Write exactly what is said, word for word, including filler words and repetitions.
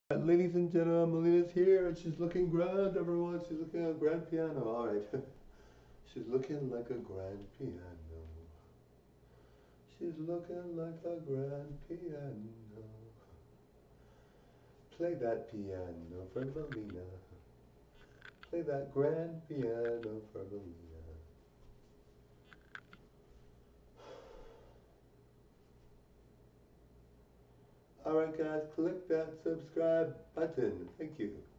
Ladies and gentlemen, Milena's here and she's looking grand, everyone. She's looking at a grand piano. Alright. She's looking like a grand piano. She's looking like a grand piano. Play that piano for Mileena. Play that grand piano for Mileena. Alright guys, click that subscribe button. Thank you.